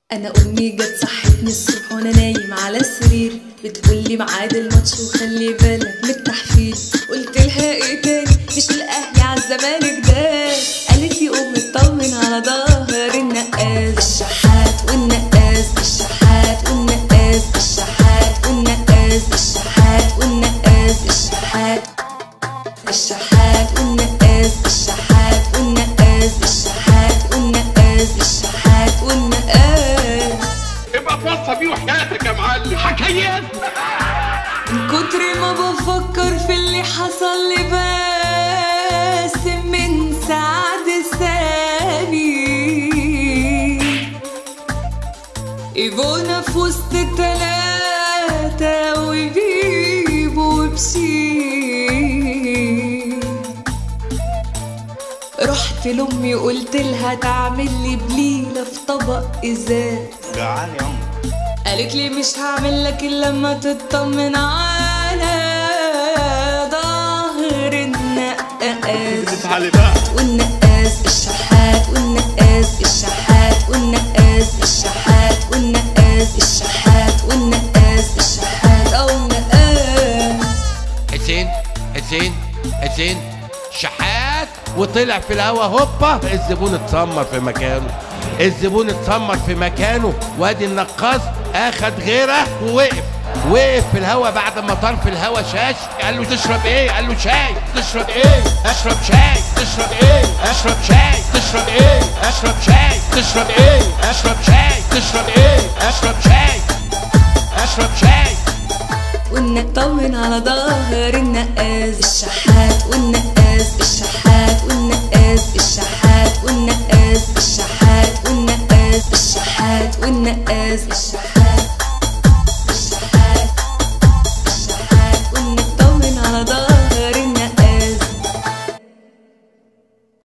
انا امي جت صحتني الصبح وانا نايم على السرير، بتقولي ميعاد الماتش وخلي بالك من التحفيل. قلت لها ايه تاني مش الاهلي عالزمالك ده؟ قالت لي قوم اطمن على ظهر النقاز. الشحات والنقاز الشحات والنقاز الشحات والنقاز الشحات والنقاز الشحات الشحات والنقاز الشحات والنقاز الشحات والنقاز الشحات والنقاز. ابقى توصى بيه وحياتك يا معلم حكايات. من كتر ما بفكر في اللي حصل لي باسم من سعد الثاني، ايفونا في وسط التلاتة وبيبو وبشير. رحت لأمي قلت لها تعمل لي بليلة في طبق إزاز. جعان يا أم. قالت لي مش هعمل لك إلا لما تطمن على ظهر النقاز والنقاز الشحات والنقاز الشحات والنقاز الشحات والنقاز الشحات والنقاز الشحات أو النقاز. حسين شحات وطلع في الهوا هوبا، الزبون اتسمر في مكانه، الزبون اتسمر في مكانه، وادي النقاص اخد غيره ووقف في الهوا. بعد ما طار في الهوا شاش، قال له تشرب ايه؟ قال له شاي. تشرب ايه؟ اشرب شاي. تشرب ايه؟ اشرب شاي. تشرب ايه؟ اشرب شاي. تشرب ايه؟ اشرب شاي. تشرب ايه؟ اشرب شاي. اشرب شاي. ونطمن على ظهر النقاز. الشحات والنقاز الشحات والنقاز الشحات والنقاز الشحات والنقاز الشحات والنقاز الشحات.